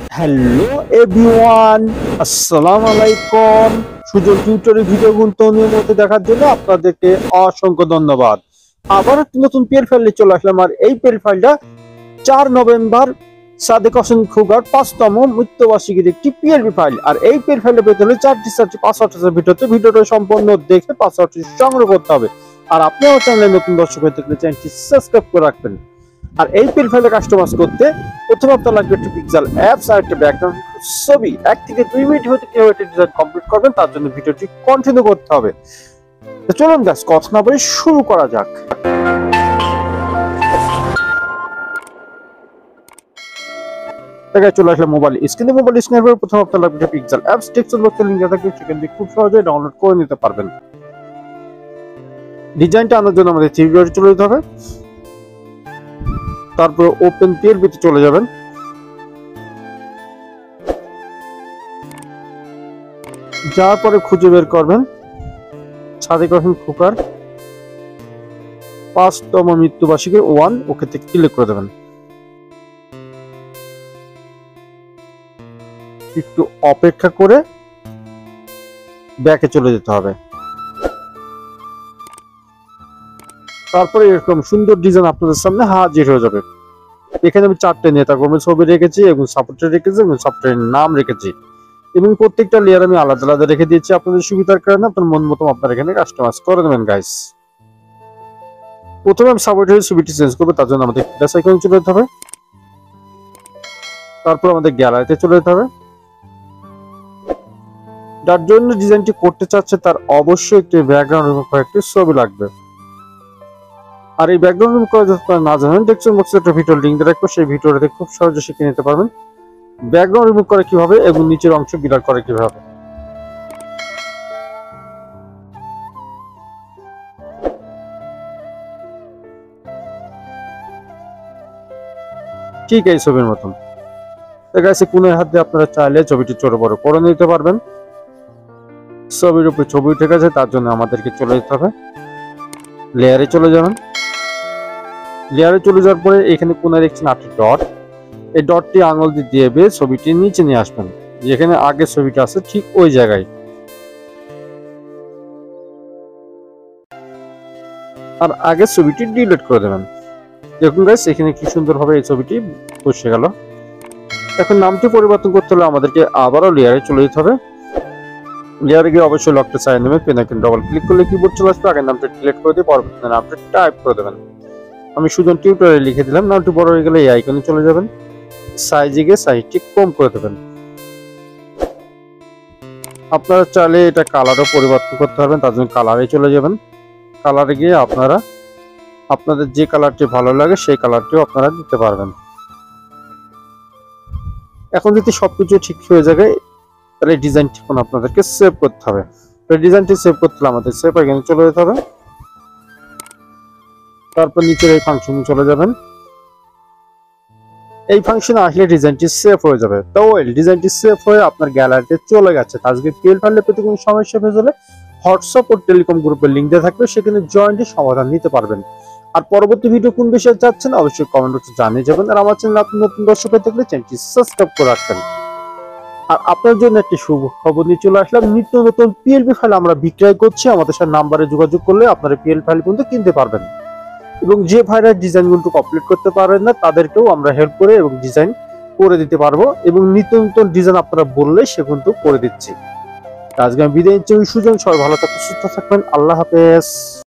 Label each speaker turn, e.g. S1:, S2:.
S1: Hello everyone, আসসালামু আলাইকুম। Sujan tutorial video গুরুত্বপূর্ণ মধ্যে দেখার জন্য আপনাদেরকে অসংখ্য ধন্যবাদ। আবার একটি নতুন পিএল ফাইল নিয়ে চলে আসলাম। আর এই পিএল ফাইলটা 4 নভেম্বর সাদেক হোসেন খোকার 5তম মৃত্যুবার্ষিকীর একটি পিএলপি ফাইল। আর এই পিএল ফাইলের ভেতরে 4টি পাসওয়ার্ড আছে। ভিডিওটা সম্পূর্ণ দেখে পাসওয়ার্ডটি সংগ্রহ করতে হবে। আর আপনি আমার চ্যানেলে নতুন দর্শক হয়ে থাকলে চ্যানেলটি সাবস্ক্রাইব করে রাখবেন। আর এই পিএল ফাইলটা কাস্টমাইজ করতে প্রথমে আপনার লাগবে একটি পিক্সেল অ্যাপস আর একটা ব্যাকগ্রাউন্ড ছবি। 1 থেকে 2 মিনিট হতে কিভাবে এটা ডিজাইন কমপ্লিট করবেন তার জন্য ভিডিওটি কন্টিনিউ করতে হবে। তো চলুন গাইস, কথা না বলে শুরু করা যাক। চলে আসলে মোবাইল স্ক্রিনে। মোবাইল স্ক্রিনের পর প্রথমে আপনার লাগবে পিক্সেল অ্যাপস। টেক্সট বক্সে লিংক দেওয়া থাকবে, সেখান থেকে খুব সহজেই ডাউনলোড করে নিতে পারবেন। ডিজাইনটা আনার জন্য আমাদের 3 ভিডিওতে চলে যেতে হবে। তারপর ওপেন পিএলপিতে চলে যাবেন। যাওয়ার পরে খুঁজে বের করবেন সাদেক হোসেন খোকার 5তম মৃত্যুবার্ষিকী 1। ওকে থেকে ক্লিক করে দেবেন। একটু অপেক্ষা করে ব্যাকে চলে যেতে হবে। তারপরে এরকম সুন্দর ডিজাইন আপনাদের সামনে হাজির হয়ে যাবে। এখানে আমি 4টে নেতা কর্মীর ছবি রেখেছি এবং সাপোর্টার রেখেছি এবং সফটওয়্যারের নাম রেখেছি এবং প্রত্যেকটা লেয়ার আমি আলাদা আলাদা রেখে দিয়েছি আপনাদের সুবিধার কারণে। আপনার মন মতো আপনারা এখানে কাস্টমাইজ করে দেবেন গাইস। প্রথমে আমি সাপোর্টারের ছবিটি চেঞ্জ করবো, তার জন্য আমাদের প্লাস আইকনে চলে যেতে হবে। তারপর আমাদের গ্যালারিতে চলে যেতে হবে। যার জন্য ডিজাইনটি করতে চাচ্ছে তার অবশ্যই একটি ব্যাকগ্রাউন্ড এবং কয়েকটি ছবি লাগবে। আর এই ব্যাকগ্রাউন্ড রিমুভ করা যদি না জানেন, ডেসক্রিপশন বক্সে একটা ভিডিও লিংক দিয়ে রাখবো, সেই ভিডিওটাতে খুব সহজে শিখে নিতে পারবেন ব্যাকগ্রাউন্ড রিমুভ করে কিভাবে এবং নিচের অংশ ব্লার করে কিভাবে। ঠিক এই ছবির মতন দেখা যাচ্ছে কোণের হাত দিয়ে আপনারা চাইলে ছবিটি ছোট বড় করে নিতে পারবেন। ছবির উপরে ছবি উঠে গেছে, তার জন্য আমাদেরকে চলে যেতে হবে লেয়ারে চলে যাবেন। লেয়ারে চলে যাওয়ার পরে এখানে কোণে দেখছেন 8টি ডট। এই ডটটি আঙুল দিয়ে ছবিটি নিচে নিয়ে আসবেন, যেখানে আগে ছবিটা আছে ঠিক ওই জায়গায়। আর আগে ছবিটি ডিলিট করে দেবেন। দেখুন গাইস, এখানে কি সুন্দরভাবে এই ছবিটি বসে গেল। এখন নামটি পরিবর্তন করতে হলে আমাদেরকে আবারও লেয়ারে চলে যেতে হবে। লেয়ারে গিয়ে অবশ্যই লকটা চাই নেবে, পেন আইকনে ডবল ক্লিক করলে কিবোর্ড চলে আসবে। আগের নামটা ডিলিট করে দিয়ে পরবর্তী নামটা টাইপ করে দেবেন। আমি সুজন টিউটোরিয়াল লিখে দিলাম। নামটি বড় হয়ে গেলে এই আইকনে চলে যাবেন। সাইজে গিয়ে সাইজটি কম করে দেবেন। আপনারা চাইলে এটা কালারও পরিবর্তন করতে পারবেন, তার জন্য কালারে চলে যাবেন। কালারে গিয়ে আপনারা আপনাদের যে কালারটি ভালো লাগে সেই কালারটিও আপনারা দিতে পারবেন। এখন যদি সবকিছু ঠিক হয়ে যাবে তাহলে ডিজাইনটি এখন আপনাদেরকে সেভ করতে হবে। ডিজাইনটি সেভ করতে হলে আমাদের সেভ আইকনে চলে যেতে হবে। তারপর নিচের এই ফাংশনে চলে যাবেন। এই ফাংশনে আসলে ডিজাইনটি সেভ হয়ে যাবে। তো ডিজাইনটি সেভ হয়ে আপনার গ্যালারিতে চলে গেছে। আজকে পিএল ফাইলে পেতে কোনো সমস্যা হয়ে গেলে হোয়াটসঅ্যাপ ও টেলিকম গ্রুপের লিংক দেওয়া থাকবে, সেখানে জয়েন্টে সমাধান নিতে পারবেন। আর পরবর্তী ভিডিও কোন বিষয়ে চাচ্ছেন অবশ্যই কমেন্ট বক্সে জানিয়ে যাবেন। আর আমার চ্যানেলে আপনি নতুন দর্শক হয়ে থাকলে চ্যানেলটি সাবস্ক্রাইব করে রাখবেন। আর আপনার জন্য একটি শুভ খবর নিয়ে চলে আসলাম। নিত্য নতুন পিএলপি ফাইল আমরা বিক্রয় করছি। আমাদের সাথে নাম্বারে যোগাযোগ করলে আপনারা পিএল ফাইল কিন্তু কিনতে পারবেন। এবং যে ভাইরা ডিজাইনগুলো কমপ্লিট করতে পারেন না তাদেরকেও আমরা হেল্প করে এবং ডিজাইন করে দিতে পারবো। এবং নিত্য নতুন ডিজাইন আপনারা বললে সে কিন্তু করে দিচ্ছি। আজকে আমি বিদায় নিচ্ছি। সুজন, সবাই ভালো থাকবেন, সুস্থ থাকবেন। আল্লাহ হাফেজ।